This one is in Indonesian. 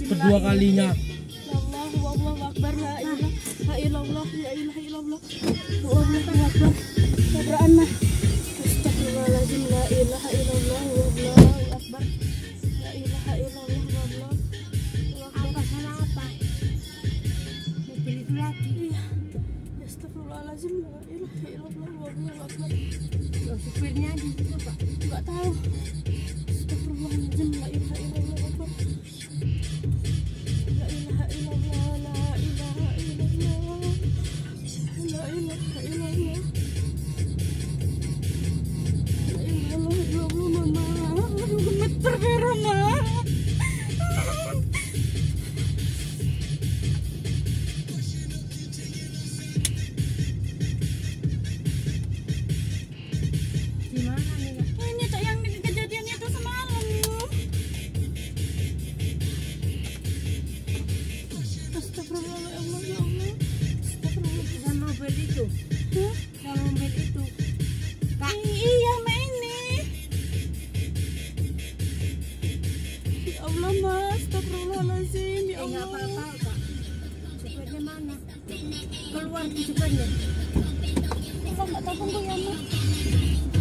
kedua kalinya. Allahu Akbar, la ilaha illallah, la ilaha illallah. Allahu Akbar. Sabraan mah. Astagfirullahaladzim, la ilaha illallah, Allahu Akbar. La ilaha illallah, Allahu Akbar. Salah apa? Mobil itu lagi. Iya. Astagfirullahaladzim, la ilaha illallah, Allahu Akbar. Supirnya di situ, Pak. Enggak tahu. Astagfirullahaladzim, la ilaha illallah, Akbar. La ilaha illallah, la ilaha illallah. La ilaha illallah. La ilaha illallah, mama. Gemeter karena. Di mana nih, Kak? Ini tak yang kejadian itu semalam. Astagfirullahaladzim, ya Allah. Astagfirullahaladzim. Dan mobil itu. Hah? Kalau mobil itu. Kak, Iya, Ma ini. Ya Allah, Mas. Astagfirullahaladzim, ya nggak Allah. apa-apa, Kak. Supirnya mana? Keluar di supirnya. Kok nggak tahu ya, Ma?